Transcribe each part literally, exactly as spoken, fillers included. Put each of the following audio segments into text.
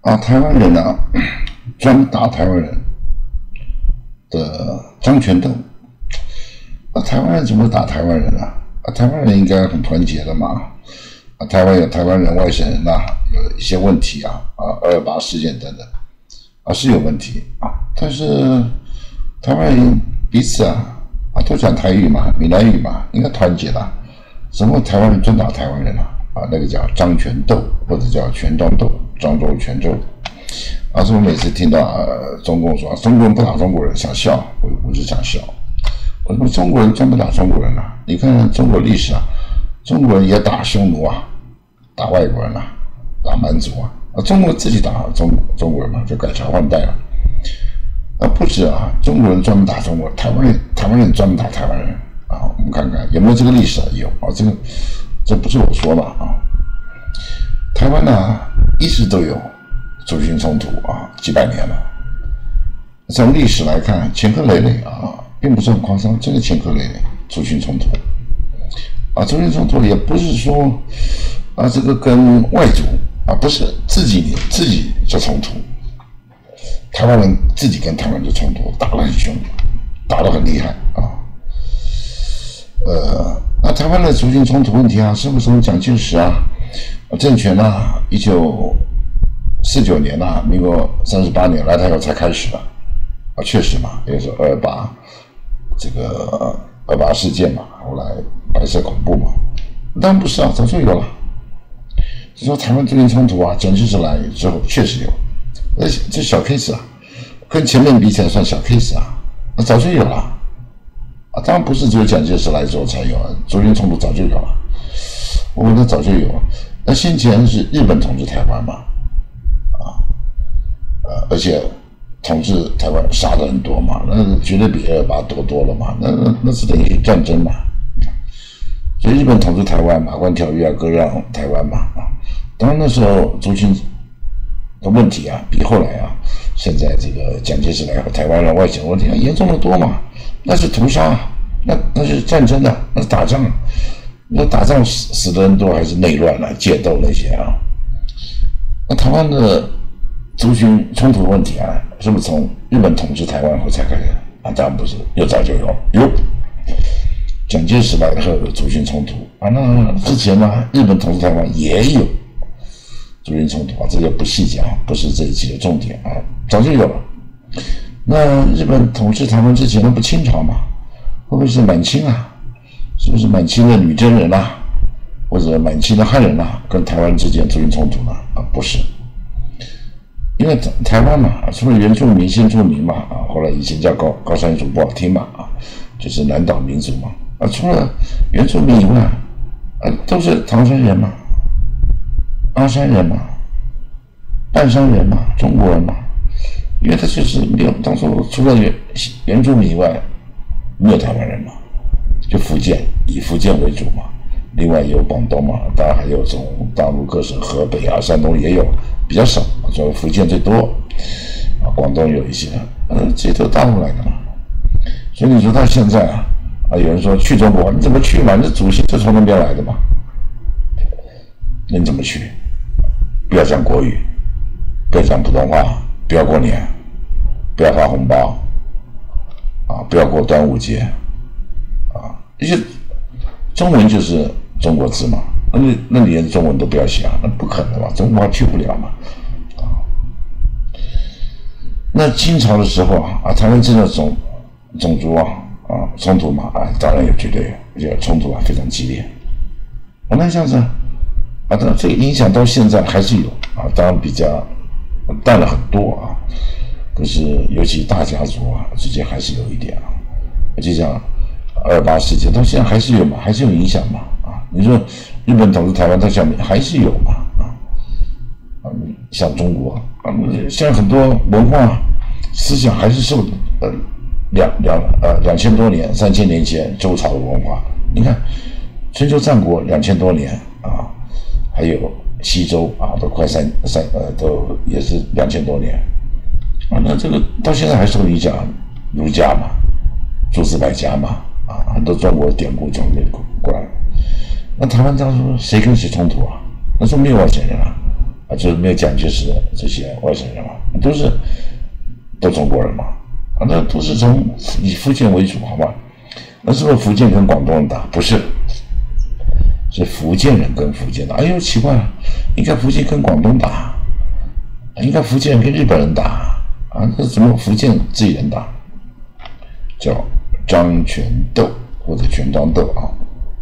啊，台湾人啊，专打台湾人的张全斗。啊，台湾人怎么打台湾人啊？啊，台湾人应该很团结的嘛。啊，台湾有台湾人、外省人呐、啊，有一些问题啊，啊，二二八事件等等，啊是有问题啊。但是台湾人彼此啊，啊都讲台语嘛、闽南语嘛，应该团结的。怎么台湾人专打台湾人啊？啊，那个叫张全斗，或者叫全庄斗，漳州、泉州。啊，所以我每次听到、呃、中共说、啊、中国人不打中国人，想笑，我我就想笑。我说中国人专门打中国人啊？你看中国历史啊，中国人也打匈奴啊，打外国人啊，打蛮族啊。啊，中国自己打中中国人嘛，就改朝换代了。啊，不止啊，中国人专门打中国，台湾人台湾人专门打台湾人啊。我们看看有没有这个历史啊？有啊，这个这不是我说的啊。台湾呢、啊、一直都有族群冲突啊，几百年了。从历史来看，前科累累啊。并不是很夸张，这个前科累累，族群冲突啊，族群冲突也不是说啊，这个跟外族啊，不是自己自己就冲突，台湾人自己跟台湾就冲突，打得很凶，打得很厉害啊。呃，那台湾的族群冲突问题啊，是不是从蒋介石啊政权啊，一九四九年啊，民国三十八年来台后才开始的啊，确实嘛，也是二二八。这个二八事件嘛，后来白色恐怖嘛，当然不是啊，早就有了。就说台湾族群冲突啊，蒋介石来之后确实有，而且这小 case 啊，跟前面比起来算小 case 啊，那早就有了啊，当然不是只有蒋介石来之后才有啊，族群冲突早就有了，我们那早就有了。那先前是日本统治台湾嘛，啊，呃，而且。统治台湾杀的很多嘛，那绝对比二二八多多了嘛，那那那是等于战争嘛。所以日本统治台湾，马关条约啊，割让台湾嘛啊。当然那时候族群的问题啊，比后来啊，现在这个蒋介石来后，台湾人外省问题啊严重的多嘛。那是屠杀，那那是战争的、啊，那是打仗。那打仗死死的人多，还是内乱啊、械斗那些啊？那台湾的族群冲突问题啊，是不是从日本统治台湾后才开始啊？当然不是，又早就有。有蒋介石来后有族群冲突啊，那之前呢，日本统治台湾也有族群冲突啊，这个不细讲，不是这一期的重点啊，早就有了。那日本统治台湾之前，那不清朝嘛？会不会是满清啊？是不是满清的女真人啊，或者满清的汉人啊，跟台湾之间族群冲突呢？啊，不是。因为台湾嘛，除了原住民、新住民嘛，啊，后来以前叫高高山族不好听嘛，啊，就是南岛民族嘛，啊，除了原住民以外，啊，都是唐山人嘛，阿山人嘛，半山人嘛，中国人嘛，因为他就是没有当初除了原原住民以外，没有台湾人嘛，就福建以福建为主嘛，另外也有广东嘛，当然还有从大陆各省，河北啊、山东也有。比较少，主要福建最多，啊，广东有一些，呃，这都大陆来的嘛。所以你说到现在啊，啊，有人说去中国，你怎么去嘛？你的祖先就从那边来的嘛，那你怎么去？不要讲国语，不要讲普通话，不要过年，不要发红包，啊，不要过端午节，啊，一些中文就是中国字嘛。那你那你连中文都不要写啊？那不可能嘛，中国话去不了嘛，啊。那清朝的时候啊，啊，台湾真的种种族啊啊冲突嘛啊，当然有绝对有，而且冲突啊非常激烈。我那像是啊，当然这个影响到现在还是有啊，当然比较淡了很多啊，可是尤其大家族啊之间还是有一点啊，就像二二八事件到现在还是有嘛，还是有影响嘛啊，你说。日本统治台湾到下面还是有嘛啊啊，像中国啊，像很多文化思想还是受呃两两呃两千多年、三千年前周朝的文化。你看春秋战国两千多年啊，还有西周啊，都快三三呃都也是两千多年啊。那这个到现在还受影响，儒家嘛，诸子百家嘛啊，很多中国典故从这过来。那台湾当初谁跟谁冲突啊？那时候没有外省人啊， 啊，就是没有蒋介石的这些外省人嘛，都是都中国人嘛，啊，那都是从以福建为主，好吧？那是不是福建跟广东人打？不是，是福建人跟福建打。哎呦，奇怪了，应该福建跟广东打，应该福建人跟日本人打啊，这怎么福建自己人打？叫张全斗或者全章斗啊。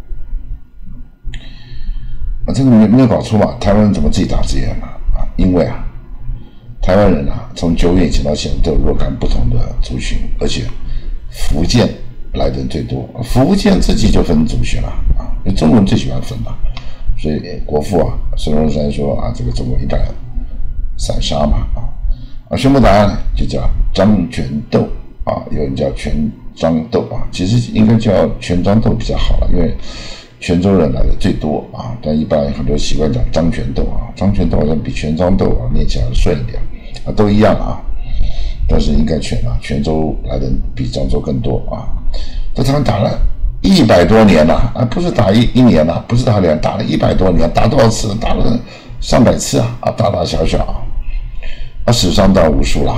啊，这个没没有搞错吧？台湾人怎么自己打自己人呢？啊，因为啊，台湾人啊，从久远以前到现在都有若干不同的族群，而且福建来的人最多，福建自己就分族群了啊，因为中国人最喜欢分了，所以国父啊，孙中山说啊，这个中国一代散沙嘛啊，啊，宣布答案呢就叫张全斗啊，有人叫全章斗啊，其实应该叫全章斗比较好了，因为泉州人来的最多啊，但一般很多习惯讲张全斗啊，张全斗好像比全章斗啊念起来顺一点啊，都一样啊，但是应该全啊，泉州来的比漳州更多啊。在台湾打了一百多年了啊，不是打一一年了，不是打两，打了一百多年，打多少次？打了上百次啊啊，大大小小啊，啊，死伤当然无数了。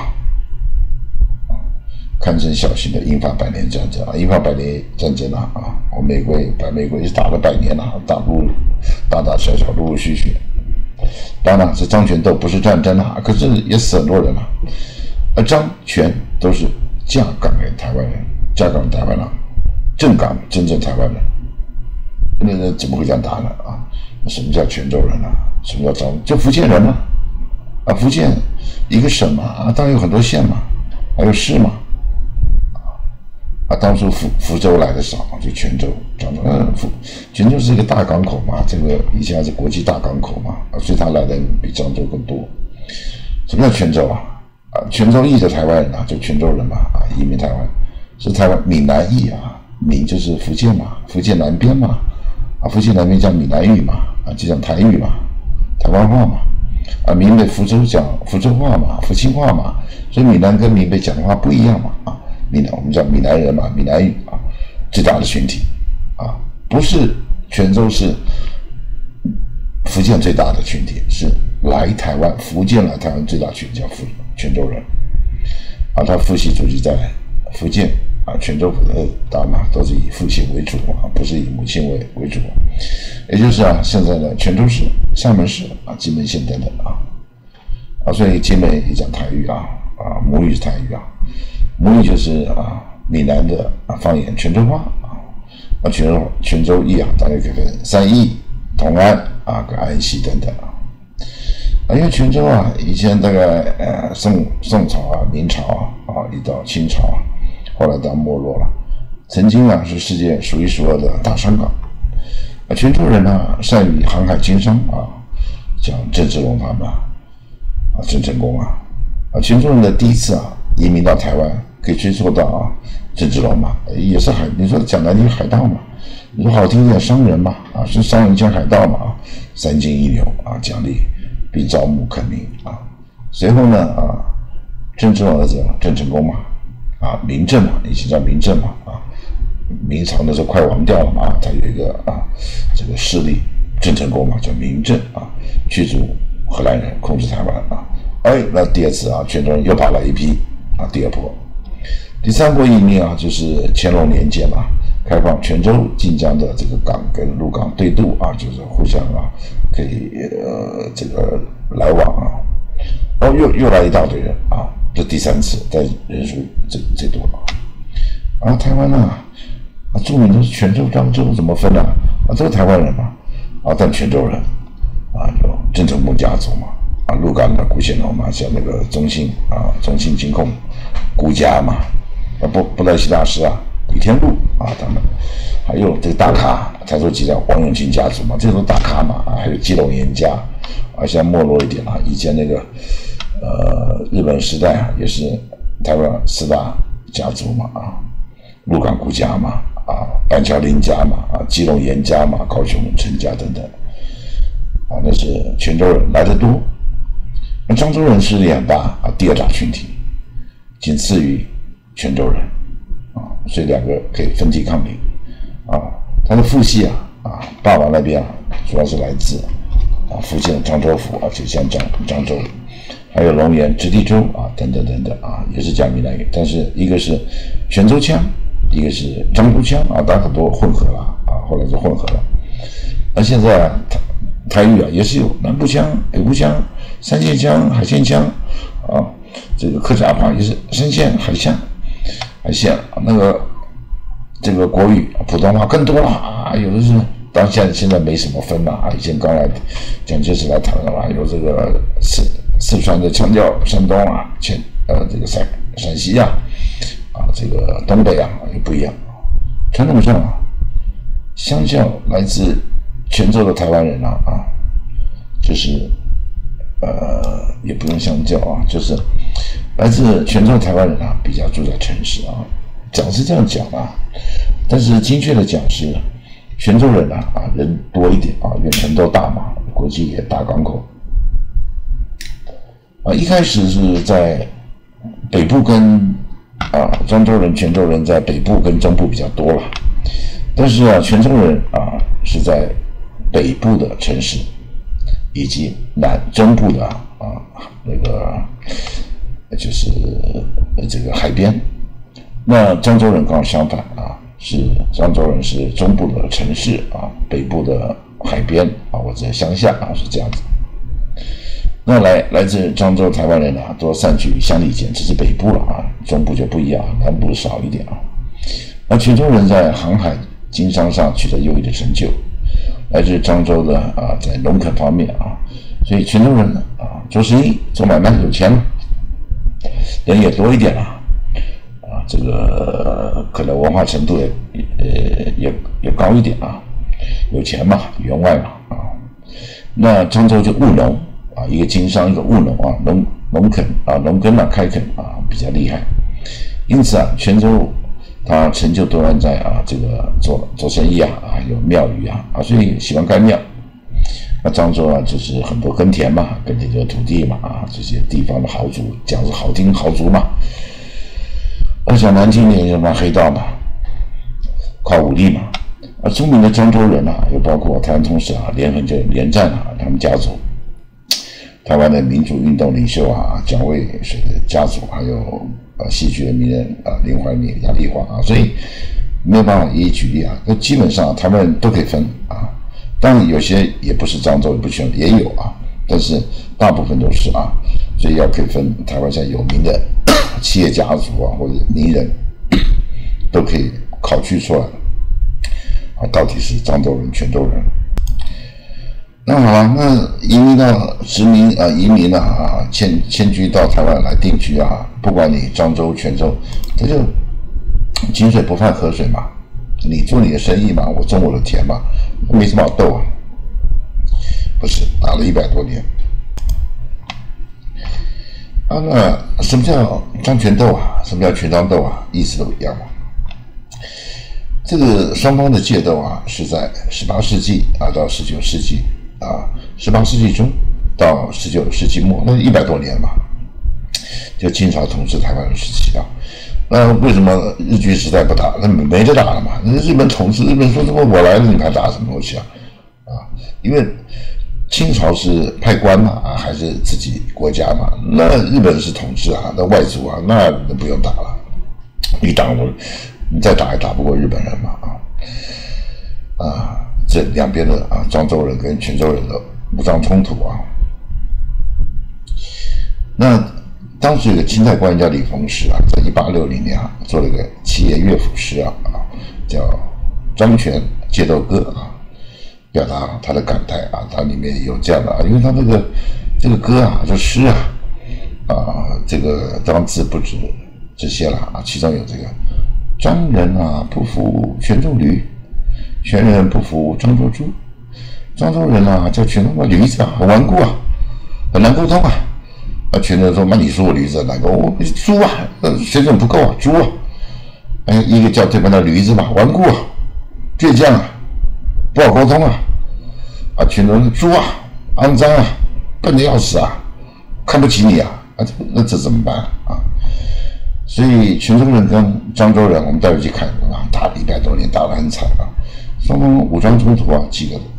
堪称小型的英法百年战争啊，英法百年战争啊啊，我美国把美国也是打了百年了，打陆大大小小陆陆续续。当然，这张全斗不是战争啊，可是也死很多人了。而张全都是架杠给台湾人，架杠台湾人，正港真正台湾人。那人怎么会这样打呢？啊，什么叫泉州人啊？什么叫张？就福建人嘛，啊，福建一个省嘛，啊，当然有很多县嘛，还有市嘛。啊，当初福福州来的少，就泉州、漳州。嗯，福泉州是一个大港口嘛，这个以前还是国际大港口嘛，所以他来的比漳州更多。什么叫泉州啊？啊，泉州裔的台湾人啊，就泉州人嘛，啊，移民台湾，是台湾闽南裔啊，闽就是福建嘛，福建南边嘛，啊，福建南边讲闽南语嘛，啊，就讲台语嘛，台湾话嘛，啊，闽北福州讲福州话嘛，福清话嘛，所以闽南跟闽北讲的话不一样嘛，啊。闽南我们叫闽南人嘛，闽南语啊，最大的群体啊，不是泉州是福建最大的群体，是来台湾福建来台湾最大群体叫福泉州人啊，他父系祖籍在福建啊，泉州府的大嘛都是以父亲为主啊，不是以母亲为为主，也就是啊，现在的泉州市、厦门市啊、金门县等等啊啊，所以金门也讲台语啊啊，母语是台语啊。母语就是啊，闽南的啊方言，泉州话啊，啊泉州泉州裔啊，大概可以分三义、同安啊、跟安溪等等啊。啊，因为泉州啊，以前大概呃宋宋朝啊、明朝啊啊，一到清朝啊，后来到没落了，曾经啊是世界数一数二的大商港。啊，泉州人呢善于航海经商啊，像郑芝龙他们啊，啊郑成功啊，啊泉州人的第一次啊移民到台湾。可以追溯到啊，郑芝龙嘛，也是海，你说讲南京海盗嘛，你说好听点商人嘛，啊，是商人兼海盗嘛，啊，三金一牛啊，奖励并招募垦民啊。随后呢啊，郑芝龙儿子郑成功嘛，啊，明郑嘛，以前叫明郑嘛，啊，明朝那时候快亡掉了嘛，啊，他有一个啊这个势力郑成功嘛，叫明郑啊，驱逐荷兰人，控制台湾啊。哎，那第二次啊，泉州人又跑了一批啊，第二波。第三波移民啊，就是乾隆年间嘛，开放泉州、晋江的这个港跟陆港对渡啊，就是互相啊可以呃这个来往啊，哦又又来一大堆人啊，这第三次，但人数最最多了啊。台湾啊，啊著名的是泉州、漳州怎么分呢？啊，都是台湾人嘛，啊，但泉州人啊有郑成功家族嘛，啊陆港的顾显龙嘛，像那个中信啊中信金控顾家嘛。啊，布布莱希大师啊，李天禄啊，他们还有这个大咖，才说几条王永庆家族嘛，这都大咖嘛啊，还有基隆严家啊，现在没落一点了。以前那个呃日本时代啊，也是台湾四大家族嘛啊，鹿港顾家嘛啊，板桥林家嘛啊，基隆严家嘛，高雄陈家等等啊，那是泉州人来得多。那漳州人势力很大啊，第二大群体，仅次于泉州人啊，所以两个可以分庭抗礼啊。他的父系啊啊，爸爸那边啊，主要是来自啊，福建漳州府啊，就像漳漳州，还有龙岩、直隶州啊，等等等等啊，也是讲闽南语，但是一个是泉州腔，一个是漳州腔啊，大家很多混合了啊，后来就混合了。那现在啊，台台语啊也是有南部腔、北部腔、三线腔、海线腔啊，这个客家话也是深线、海线、海线那个。这个国语、普通话更多了啊，有的是，当然现在现在没什么分了啊。以前刚来蒋介石来台湾的话，有这个四四川的腔调，山东啊，前呃这个陕陕西啊，啊这个东北啊也不一样。传统上啊，相较来自泉州的台湾人啊啊，就是呃也不用相较啊，就是来自泉州的台湾人啊，比较住在城市啊。讲是这样讲啊，但是精确的讲是，泉州人啊啊人多一点啊，因为城都大嘛，国际也大港口啊。一开始是在北部跟啊漳州人、泉州人在北部跟中部比较多了，但是啊泉州人啊是在北部的城市以及南中部的啊那个就是这个海边。那漳州人刚好相反啊，是漳州人是中部的城市啊，北部的海边啊，或者乡下啊，是这样子。那来来自漳州台湾人啊，都散居乡里间，这是北部了啊，中部就不一样，南部少一点啊。那泉州人在航海经商上取得优异的成就，来自漳州的啊，在农垦方面啊，所以泉州人啊做生意做买卖有钱了，人也多一点了。这个可能文化程度也呃也也高一点啊，有钱嘛，员外嘛啊。那漳州就务农啊，一个经商，一个务农啊，农农垦啊，农耕啊，开垦啊比较厉害。因此啊，泉州它成就多半在啊这个做做生意啊啊有庙宇啊啊，所以喜欢盖庙。那漳州啊就是很多耕田嘛，耕田就是土地嘛啊，这些地方的豪族，讲是好听豪族嘛。我想难听点，什么黑道嘛，靠武力嘛。而著名的漳州人啊，又包括台湾通史啊、连横就连战啊，他们家族，台湾的民主运动领袖啊，蒋渭水的家族，还有呃戏剧的名人啊，林怀民、杨丽花啊，所以没有办法一一举例啊。那基本上他们都可以分啊，当然有些也不是漳州，也不全也有啊，但是大部分都是啊，所以要可以分台湾现在有名的。企业家族啊，或者名人，都可以考据出来啊，到底是漳州人、泉州人。那好了，那移民到殖民啊，移民啊，迁迁居到台湾来定居啊，不管你漳州、泉州，这就井水不犯河水嘛，你做你的生意嘛，我种我的田嘛，没什么好斗啊。不是打了一百多年。啊，那什么叫漳泉斗啊？什么叫泉漳斗啊？意思都一样嘛。这个双方的界斗啊，是在十八世纪啊到十九世纪啊，十八世纪中到十九世纪末，那一百多年嘛，就清朝统治台湾的时期啊。那为什么日据时代不打？那没得打了嘛？那日本统治，日本说什么我来了，你还打什么东西啊？啊，因为清朝是派官嘛，啊，还是自己国家嘛？那日本是统治啊，那外族啊，那那不用打了。你打我，你再打也打不过日本人嘛，啊啊，这两边的啊，漳州人跟泉州人的武装冲突啊。那当时有个清代官员叫李逢时啊，在一八六零年啊，做了一个七言乐府诗啊，啊，叫《漳泉借斗歌》啊。表达他的感慨啊，它里面有这样的啊，因为他这个这个歌啊，这诗啊，啊，这个当字不止这些了啊，其中有这个漳人啊不服泉州驴，泉人不服漳州猪，漳州人啊叫泉州的驴子啊很顽固啊，很难沟通啊，啊，泉州说那你说我驴子很难沟通，我猪啊，水准不够啊，猪啊，哎，一个叫对方的驴子嘛，顽固啊，倔强啊。不好沟通啊！啊，泉州人猪啊，肮脏啊，笨得要死啊，看不起你啊！啊，这那这怎么办啊？所以泉州人跟漳州人，我们待会去看啊，打了一百多年，打得很惨啊。双方武装冲突啊，几个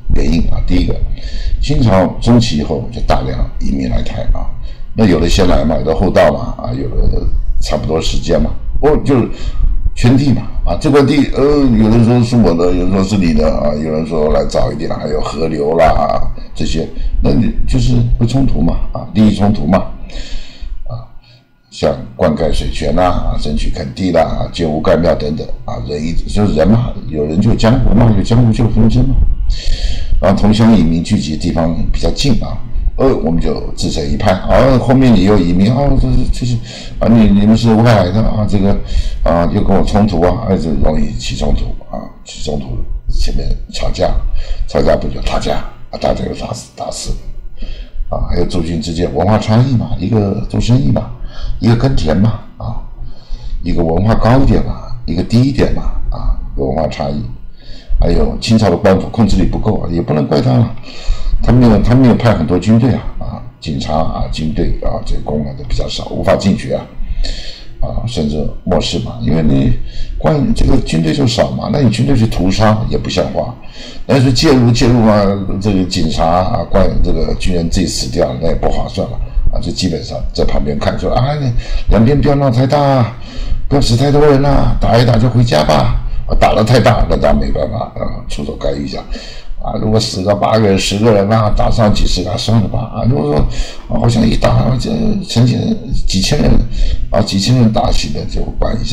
原因啊。第一个，清朝中期以后就大量移民来台啊，那有的先来嘛，有的后到嘛，啊，有的差不多时间嘛，哦，就是圈地嘛，啊，这块地，呃，有人说是我的，有人说是你的啊，有人说来早一点，还有河流啦、啊、这些，那你就是会冲突嘛，啊，利益冲突嘛，啊，像灌溉水泉啦，啊，争取垦地啦，啊，建屋盖庙等等，啊，人一就是人嘛，有人就江湖嘛，有江湖就有纷争嘛，然后同乡移民聚集的地方比较近啊。呃，我们就自成一派啊。后面你又移民啊，这是这是啊，你你们是外来的啊，这个啊又跟我冲突啊，还是容易起冲突啊，起冲突，前面吵架，吵架不就打架啊，打架又打死打死啊，还有族群之间文化差异嘛，一个做生意嘛，一个耕田嘛啊，一个文化高一点嘛，一个低一点嘛啊，有文化差异，还有清朝的官府控制力不够啊，也不能怪他了。他没有，他没有派很多军队啊，啊，警察啊，军队啊，这个公安的比较少，无法进去啊，啊，甚至漠视嘛，因为你官这个军队就少嘛，那你军队去屠杀也不像话，但是介入介入啊，这个警察啊，官这个军人自己死掉了，那也不划算了啊，就基本上在旁边看说啊，两边不要闹太大，不要死太多人啊，打一打就回家吧，啊，打得太大那当然没办法啊，出手干预一下。啊，如果死个八个人、十个人啊，打上几十个，算了吧。啊，如果说啊，好像一打这成千几千人啊，几千人打起的就管一下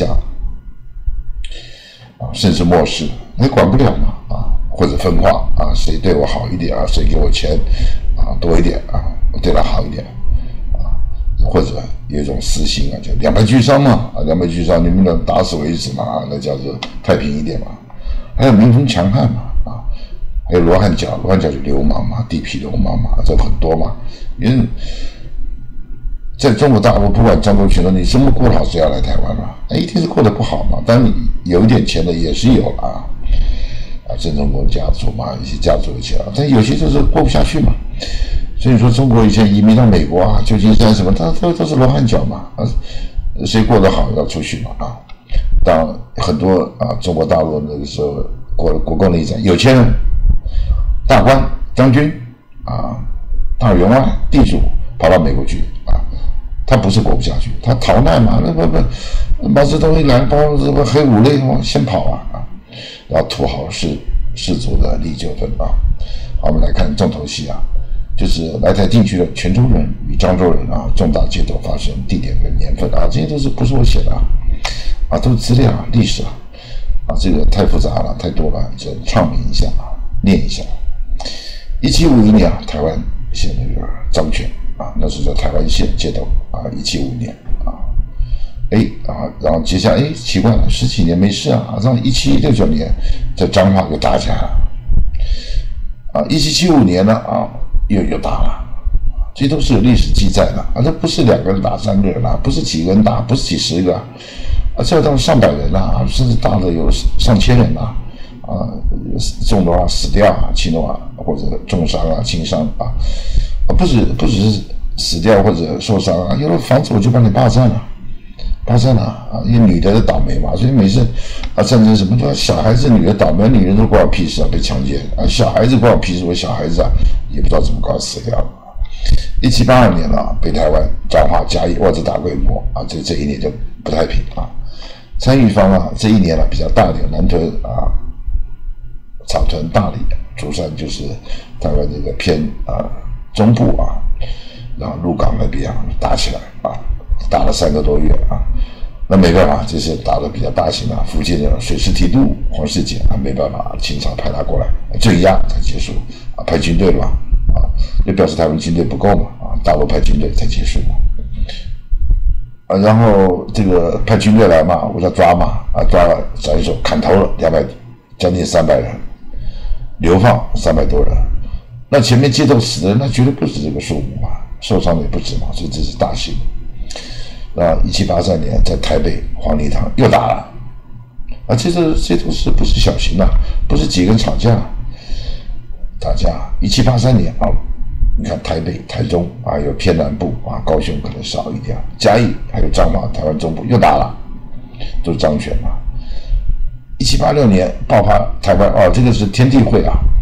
啊，甚至漠视，也管不了嘛啊，或者分化啊，谁对我好一点啊，谁给我钱啊多一点啊，我对他好一点啊，或者有一种私心啊，就两败俱伤嘛啊，两败俱伤，你们能打死为止嘛，啊，那叫做太平一点嘛。还有民风强悍嘛啊。还有罗汉脚，罗汉脚就流氓嘛，地痞流氓嘛，这很多嘛。因为在中国大陆，不管江东群众，你这么过得好，谁要来台湾嘛？哎，一定是过得不好嘛。当然，有一点钱的也是有了啊，啊，郑成功家族嘛，一些家族的钱啊，但有些就是过不下去嘛。所以说，中国以前移民到美国啊、旧金山什么，它都都是罗汉脚嘛，啊，谁过得好要出去嘛啊。当很多啊，中国大陆那个时候国国共内战，有钱人。大官、将军啊，大员外、地主跑到美国去啊，他不是过不下去，他逃难嘛，那不不，毛泽东一来，包这个黑五类往先跑啊啊，然后土豪士士族的利益纠纷啊。好，我们来看重头戏啊，就是来台定居的泉州人与漳州人啊，重大街头发生地点跟年份啊，这些都是不是我写的啊，啊，都是资料啊，历史啊，啊，这个太复杂了，太多了，就唱名一下啊，念一下。一七五一年啊，台湾县那个漳泉啊，那是在台湾县街头啊，一七五年啊，哎啊，然后接下来哎奇怪了，十几年没事啊，然后一七六九年在彰化又打起来了，啊，一七七五年呢啊又又打了，这都是有历史记载的啊，这不是两个人打三个人啊，不是几个人打，不是几十个啊，啊，这到上百人啊，甚至打的有上千人啊。啊，重的话死掉啊，轻的话或者重伤啊、轻伤啊，啊不止不只是死掉或者受伤啊，有了房子我就把你霸占了，霸占了啊，因为女的倒霉嘛，所以每次啊战争什么叫小孩子女的倒霉，女人都关我屁事啊，被强奸啊，小孩子关我屁事，我小孩子啊也不知道怎么搞死掉了。一七八二年了，北台湾、彰化、嘉义，哇，这大规模啊，这这一年就不太平啊。参与方啊，这一年啊比较大点，南屯啊。草屯、大理、竹山就是台湾这个偏啊中部啊，然后鹿港那边啊打起来啊，打了三个多月啊，那没办法，这是打的比较大型啊，福建的水师提督黄世杰啊，没办法，清朝派他过来镇压才结束啊，派军队了嘛啊，就表示台湾军队不够嘛啊，大陆派军队才结束嘛。啊，然后这个派军队来嘛，我要抓嘛，啊，抓了斩首砍头了两百，将近三百人。流放三百多人，那前面街头死的人那绝对不止这个数目嘛，受伤的也不止嘛，所以这是大型。啊，一七八三年在台北黄泥塘又打了，啊，这这这都是不是小型的，不是几个人吵架，打架。一七八三年啊，你看台北、台中啊，有偏南部啊，高雄可能少一点，嘉义还有彰化，台湾中部又打了，都是漳泉嘛。一七八六年爆发台湾哦，这个是天地会啊，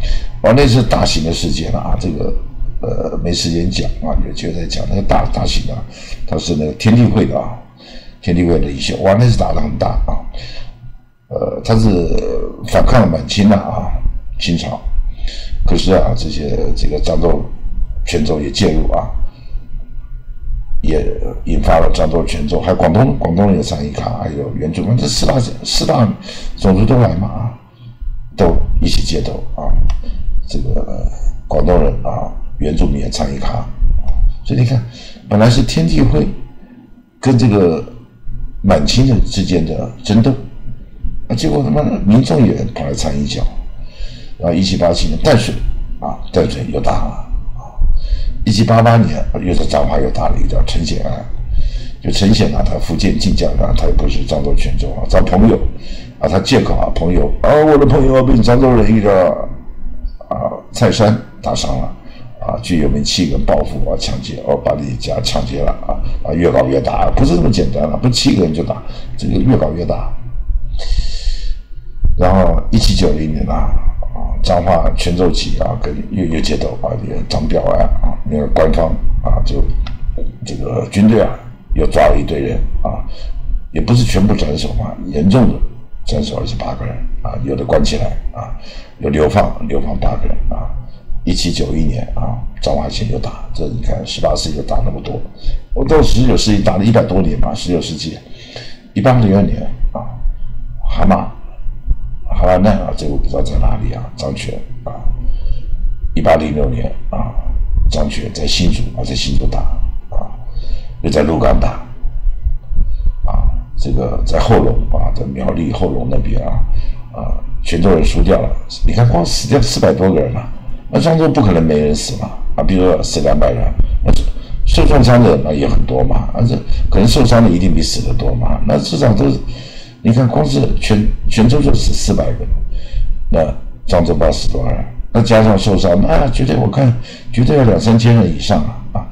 哦，那是大型的事件啊，这个呃没时间讲啊，有机会再讲那个大大型的，他是那个天地会的啊，天地会的领袖，哇，那是打得很大啊，呃，他是反抗满清的啊，清朝，可是啊，这些这个漳州、泉州也介入啊，也引发了漳州、泉州，还有广东，广东人也参与卡，还有原住民，这四大四大种族都来嘛啊，都一起接头啊。这个广东人啊，原住民也参与卡，所以你看，本来是天地会跟这个满清的之间的争斗，啊，结果他妈的民众也跑来参一脚，然后一七八七年淡水啊，淡水又打了啊，一七八八年又在彰化又打了一个叫陈显案，就陈显啊，他福建晋江啊，他也不是漳州泉州啊，咱朋友啊，他借口啊，朋友啊，我的朋友被漳州人一个。啊，蔡山打伤了，啊，据有名七个人报复啊，抢劫，哦，把你家抢劫了啊，啊，越搞越大，不是这么简单了，不是七个人就打，这个越搞越大。然后一七九零年啊，啊，彰化泉州籍啊，跟又又接头啊，这个张彪案啊，那个官方啊，就这个军队啊，又抓了一堆人啊，也不是全部斩首嘛，严重的。斩首二十八个人啊，有的关起来啊，有流放，流放八个人啊。一七九一年啊，彰化县又打，这你看十八世纪就打那么多，我到十九世纪打了一百多年嘛，十九世纪，一八零二年啊，蛤蟆，蛤蟆难啊，这个不知道在哪里啊，张全啊，一八零六年啊，张全在新竹啊，在新竹打啊，又在鹿港打。这个在后龙啊，在苗栗后龙那边啊，啊，泉州人输掉了。你看，光死掉四百多个人了、啊，那漳州不可能没人死嘛啊，比如说死两百人，那受重伤的那也很多嘛，啊，这可能受伤的一定比死的多嘛。那至少都是，你看，光是泉泉州就死四百人，那漳州不知道死多少人，那加上受伤，那绝对我看绝对要两三千人以上啊啊，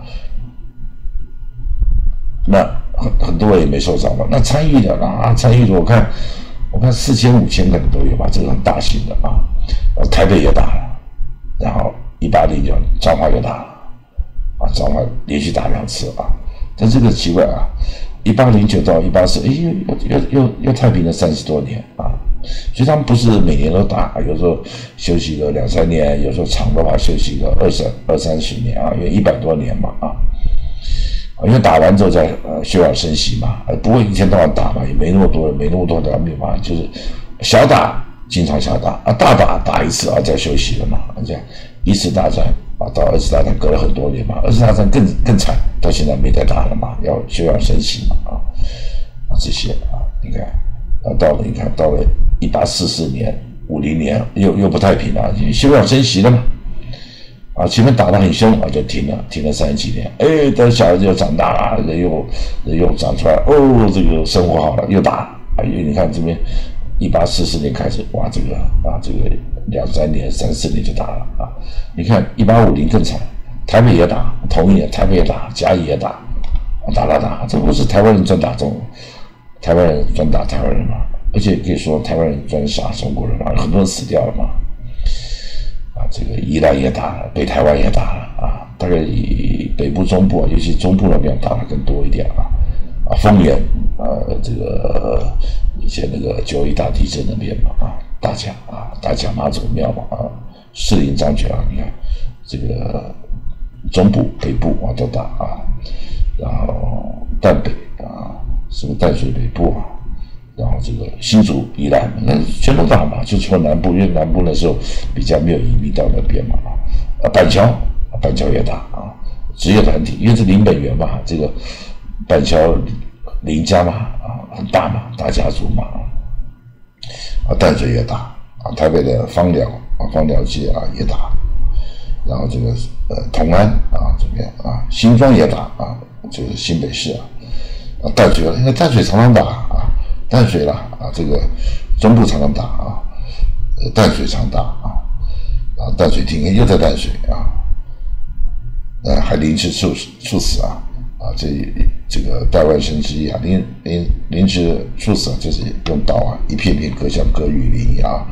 那。很很多人也没受伤吧？那参与的啊，参与的我看，我看四千五千可能都有吧，这个很大型的啊。呃，台北也打了，然后一八零九彰化又打了，啊，彰化连续打两次啊。但这个奇怪啊，一八零九到一八四，哎，又又又又太平了三十多年啊。所以他们不是每年都打，有时候休息个两三年，有时候长的话休息个二三二三十年啊，因为一百多年嘛啊。因为打完之后再呃休养生息嘛，不会一天到晚打嘛，也没那么多人，没那么多人，没有嘛，就是小打经常小打啊，大打打一次啊再休息了嘛，这样一次大战啊到二次大战隔了很多年嘛，二次大战更更惨，到现在没得打了嘛，要休养生息嘛啊啊这些啊，你看啊到了你看到了一八四四年五零年又又不太平了，休养生息了嘛。啊，前面打得很凶啊，就停了，停了三十几年。哎，等小孩子又长大了，人又人又长出来，哦，这个生活好了，又打。哎，你看这边，一八四四年开始，哇，这个啊，这个两三年、三四年就打了啊。你看一八五零更惨，台北也打，同一年台北也打，嘉义也打，打打打，这不是台湾人专打中，台湾人专打台湾人嘛？而且可以说台湾人专杀中国人嘛，很多人死掉了嘛。啊，这个宜兰也打了，北台湾也打了啊，大概以北部、中部，尤其中部那边打的更多一点啊。啊，丰原啊，这个以前那个九一大地震那边嘛啊，大甲啊，大甲妈祖庙嘛啊，士林张觉啊，你看这个中部、北部啊都打啊，然后淡北啊，什么淡水北部啊。然后这个新竹、宜兰，那全都打嘛，就除了南部，因为南部那时候比较没有移民到那边嘛，啊，板桥，板桥也打啊，职业团体，因为是林本源嘛，这个板桥林家嘛，啊，很大嘛，大家族嘛，啊，淡水也打啊，台北的芳寮啊，芳寮街啊也打，然后这个呃同安啊这边啊，新庄也打啊，就是新北市啊，啊淡水，因为淡水常常打啊。淡水啦啊，这个中部常常打啊，呃淡水常打啊，啊淡水停又在淡水啊，呃还临时处处死啊啊这这个代万生之一啊，临临临时处死啊，就是用刀啊一片片割像割雨林啊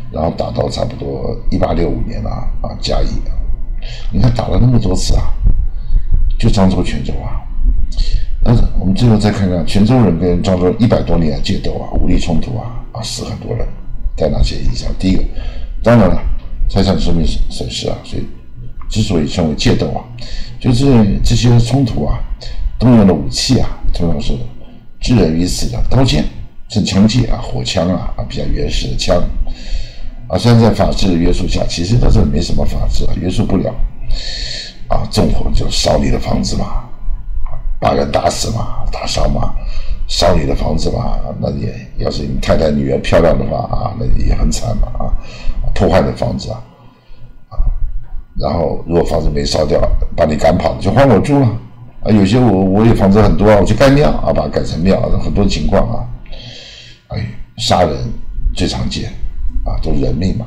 然后打到差不多一八六五年啊啊嘉义啊，你看打了那么多次啊，就漳州、泉州啊。但是我们最后再看看泉州人跟漳州一百多年械斗啊，武力冲突啊啊，死很多人，带哪些影响？第一个，当然了，财产生命损失啊，所以之所以称为械斗啊，就是这些冲突啊，动用的武器啊，通常是致人于死的刀剑、正枪械啊、火枪啊啊，比较原始的枪啊。虽然在法治的约束下，其实到这没什么法治啊，约束不了啊，纵火就烧你的房子嘛。把人打死嘛，打伤嘛，烧你的房子嘛，那你要是你太太女儿漂亮的话啊，那也很惨嘛啊，破坏你的房子啊，啊，然后如果房子没烧掉，把你赶跑，就换我住了啊。有些我我有房子很多啊，我去盖庙啊，把它改成庙，很多情况啊，哎，杀人最常见啊，都是人命嘛。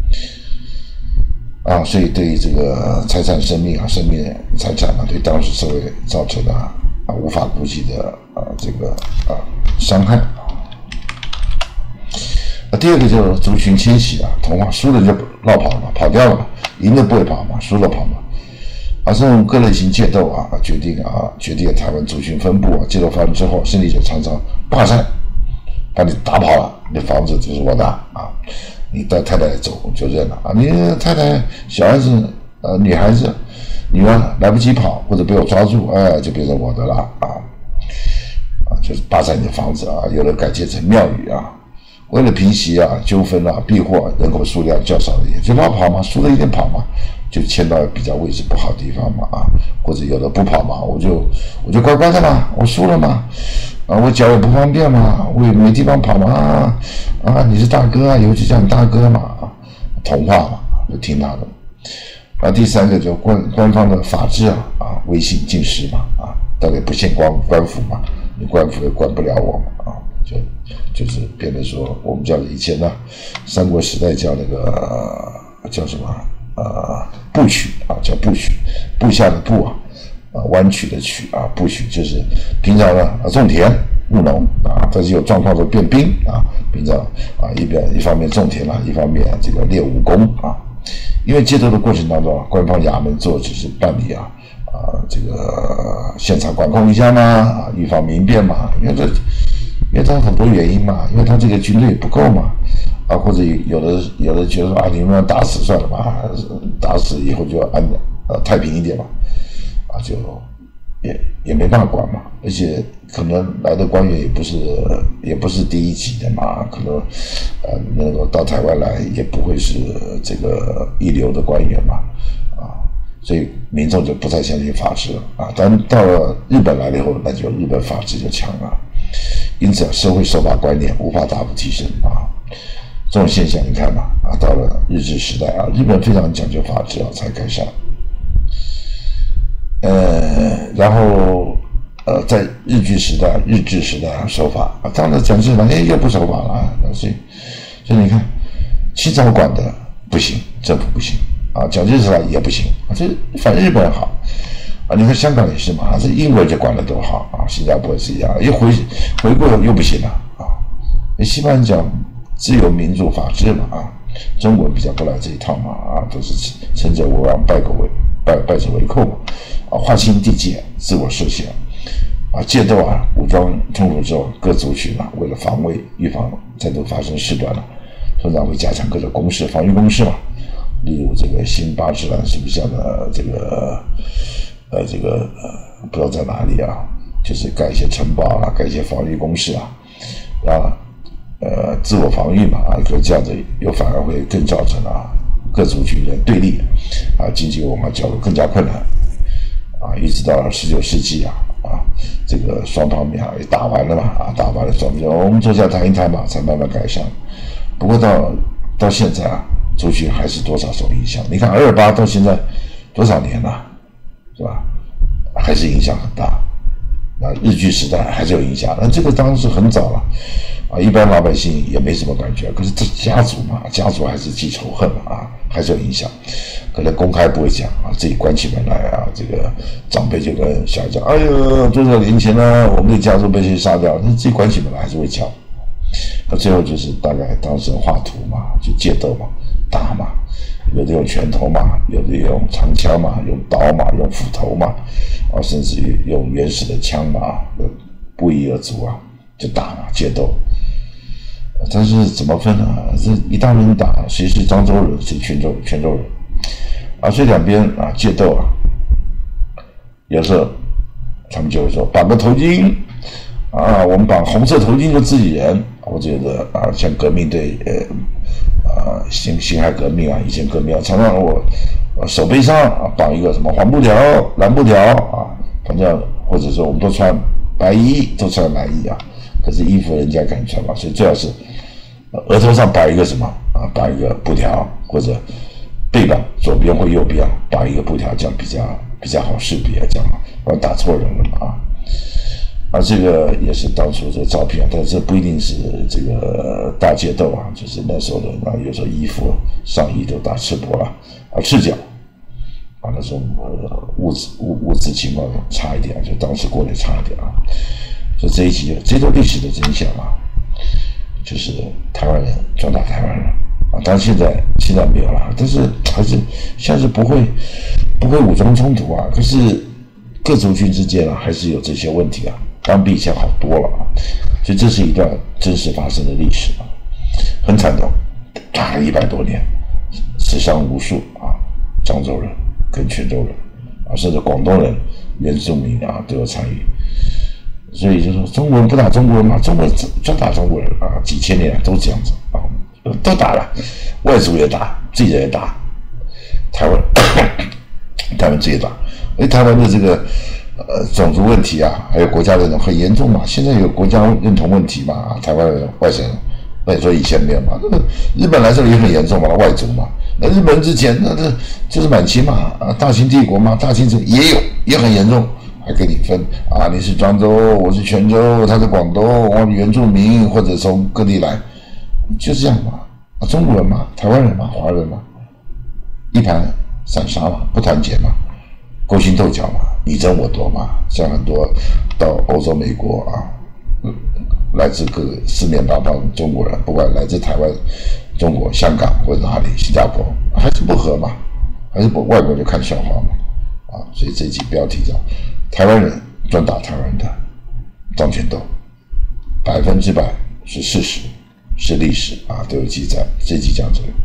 啊，所以对于这个财产、生命啊、生命财产啊，对当时社会造成的啊无法估计的啊这个啊伤害。啊，第二个就是族群迁徙啊，同化，输了就绕跑嘛，跑掉了嘛，赢了不会跑嘛，输了跑嘛。啊，这种各类型械斗啊，决定啊决定台湾族群分布啊，械斗发生之后，胜利者常常霸占，把你打跑了，你的房子就是我的啊。你带太太走就认了啊！你太太、小孩子、呃女孩子、女儿来不及跑或者被我抓住，哎，就变成我的了啊！啊，就是霸占你的房子啊！有的改建成庙宇啊，为了平息啊纠纷啊，避祸人口数量较少的也就绕跑嘛，输了一定跑嘛，就迁到比较位置不好的地方嘛啊，或者有的不跑嘛，我就我就乖乖的嘛，我输了嘛。啊，我脚也不方便嘛，我也没地方跑嘛，啊，啊你是大哥啊，以后就叫你大哥嘛，啊，同化嘛，就听他的。啊，第三个就官官方的法制啊，啊，威信尽失嘛，啊，大概不限官官府嘛，你官府也管不了我嘛，啊，就就是变成说我们叫以前呢，三国时代叫那个、呃、叫什么呃部曲啊，叫部曲，部下的部啊。啊，弯曲的曲啊，部曲就是平常呢啊种田务农啊，但是有状况就变兵啊，平常啊一边一方面种田啦、啊，一方面、啊、这个练武功啊。因为械斗的过程当中啊，官方衙门做只是办理啊啊这个现场管控一下嘛啊，预防民变嘛，因为这因为它很多原因嘛，因为它这个军队不够嘛啊，或者有的有的觉得说啊，你们打死算了吧，打死以后就安呃太平一点嘛。啊，就也也没办法管嘛，而且可能来的官员也不是也不是第一级的嘛，可能呃能够到台湾来也不会是这个一流的官员嘛，啊，所以民众就不太相信法治了啊。但到了日本来了以后，那就日本法治就强了，因此、啊、社会守法观念无法大幅提升啊。这种现象你看嘛，啊，到了日治时代啊，日本非常讲究法治啊，才改善。呃，然后呃，在日据时代、日治时代啊，守法啊，当然蒋介石哎又不守法了啊，所以所以你看，清朝管的不行，政府不行啊，蒋介石来也不行啊，这反日本好啊，你看香港也是嘛，这英国人就管的多好啊，新加坡也是一样，一回回过又不行了啊，西方人讲自由民主法治嘛啊，中国人比较不来这一套嘛啊，都是成者为王，败者为败败者为寇嘛。啊，划清地界，自我设限，啊，械斗啊，武装冲突之后，各族群啊，为了防卫、预防战斗发生事端了、啊，通常会加强各种攻势、防御攻势嘛。例如这个新巴士兰是不是这样的？这个呃，这个呃，不知道在哪里啊，就是盖一些城堡啊，盖一些防御工事啊，啊，呃，自我防御嘛啊，可这样子又反而会更造成啊各族群的对立啊，经济文化交流更加困难。啊，一直到十九世纪啊，啊，这个双方面啊也打完了嘛，啊，打完了双方我们坐下谈一谈嘛，才慢慢改善。不过到到现在啊，族群还是多少受影响。你看二二八到现在多少年了，是吧？还是影响很大。啊，日据时代还是有影响，那这个当然是很早了，啊，一般老百姓也没什么感觉。可是这家族嘛，家族还是记仇恨嘛，啊，还是有影响。可能公开不会讲啊，自己关起门来啊，这个长辈就跟小孩讲：“哎呦，多少年前呢、啊，我们的家族被谁杀掉？”那自己关起门来还是会讲。 那最后就是大概当时画图嘛，就械斗嘛，打嘛，有的用拳头嘛，有的用长枪嘛，用刀嘛，用斧头嘛，啊，甚至于用原始的枪嘛，不一而足啊，就打嘛，械斗。但是怎么分呢？这一大人打，谁是漳州人，谁泉州泉州人啊？所以两边啊械斗啊，有时候他们就会说绑个头巾啊，我们绑红色头巾就自己人。我觉得啊，像革命队呃啊辛辛亥革命啊，以前革命啊，常常我手背上啊绑一个什么黄布条、蓝布条啊，反正或者说我们都穿白衣，都穿白衣啊。可是衣服人家敢穿嘛，所以最好是额头上绑一个什么啊，绑一个布条，或者背膀左边或右边绑一个布条，这样比较比较好识别，这样不然打错人了嘛啊。啊，这个也是当初这个照片，但是不一定是这个大械斗啊，就是那时候的啊，有时候衣服上衣都打赤膊了啊，赤脚啊，那时候呃物质物物质情况差一点，就当时过得差一点啊。所以这一集这段历史的真相啊，就是台湾人专打台湾人啊，当然现在现在没有了，但是还是现在是不会不会武装冲突啊，可是各族群之间啊还是有这些问题啊，当然比以前好多了啊，所以这是一段真实发生的历史啊，很惨痛，打了一百多年，死伤无数啊，漳州人跟泉州人啊，甚至广东人、原住民啊都有参与。所以就说中国人不打中国人嘛，中国人专打中国人啊，几千年来都这样子啊，都打了，外族也打，自己人也打，台湾台湾自己打，因为台湾的这个呃种族问题啊，还有国家认同很严重嘛，现在有国家认同问题嘛，台湾人、外省人，那你说以前没有嘛？那个日本来这里也很严重嘛，外族嘛，那日本之前那这就是满清嘛，啊，大清帝国嘛，大清这也有也很严重。还给你分啊，你是漳州，我是泉州，他是广东，我原住民或者从各地来，就这样嘛，啊，中国人嘛，台湾人嘛，华人嘛，一盘散沙嘛，不团结嘛，勾心斗角嘛，你争我夺嘛，像很多到欧洲、美国啊，嗯，来自各个四面八方中国人，不管来自台湾、中国、香港或者哪里，新加坡，还是不合嘛，还是不外国就看笑话嘛，啊，所以这一集标题叫。台湾人专打台湾人的漳泉斗，百分之百是事实，是历史啊，都有记载。这集讲这个。